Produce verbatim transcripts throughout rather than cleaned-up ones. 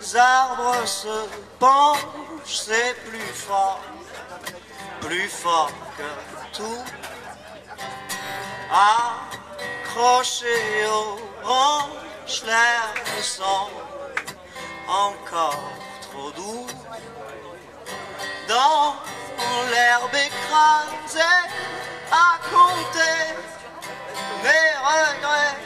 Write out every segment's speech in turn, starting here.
les arbres se penchent, c'est plus fort, plus fort que tout. Accroché aux branches, l'air me semble encore trop doux. Dans l'herbe écrasée, à compter mes regrets,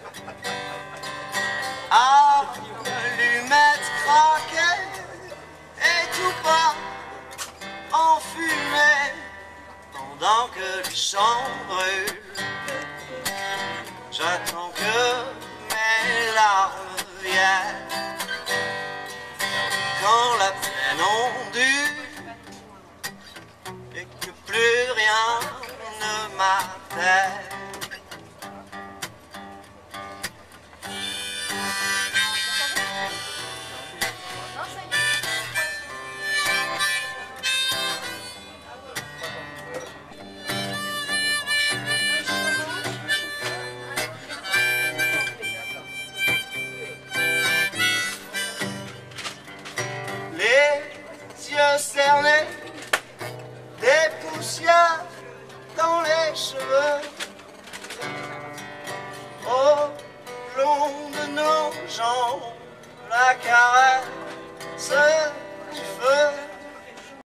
allumettes craquées et tout pas en fumée, pendant que les champs brûlent. J'attends que mes larmes viennent, quand la plaine ondule et que plus rien ne m'appelle. Yeux cernés, des poussières dans les cheveux, au long de nos jambes, la caresse du feu.